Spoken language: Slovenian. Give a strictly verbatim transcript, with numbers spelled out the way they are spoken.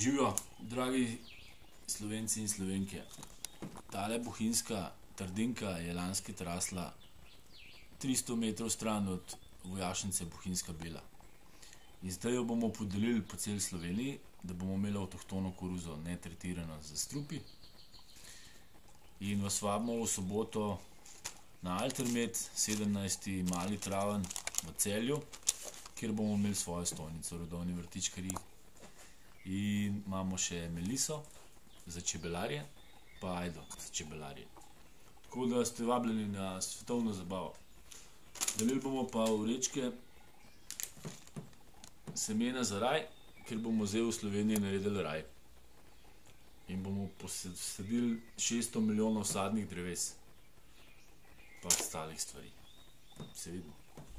Živijo, dragi Slovenci in Slovenke. Tale bohinjska trdinka je lanski rasla tristo metrov stran od vojašnice Bohinjska Bela. In zdaj jo bomo podelili po celi Sloveniji, da bomo imeli avtohtono koruzo, ne tretirano z strupi. In vas vabimo v soboto na Altermed, sedemnajsti mali traven v Celju, kjer bomo imeli svojo stojnico, rodovni vrtičkarji. In imamo še meliso za čebelarje, pa ajdo za čebelarje. Tako da ste vabljeni na svetovno zabavo. Delili bomo pa vrečke semena za raj, ker bomo zdaj v Sloveniji naredili raj. In bomo posadili šeststo milijonov sadnih dreves, pa ostalih stvari. Se vidimo.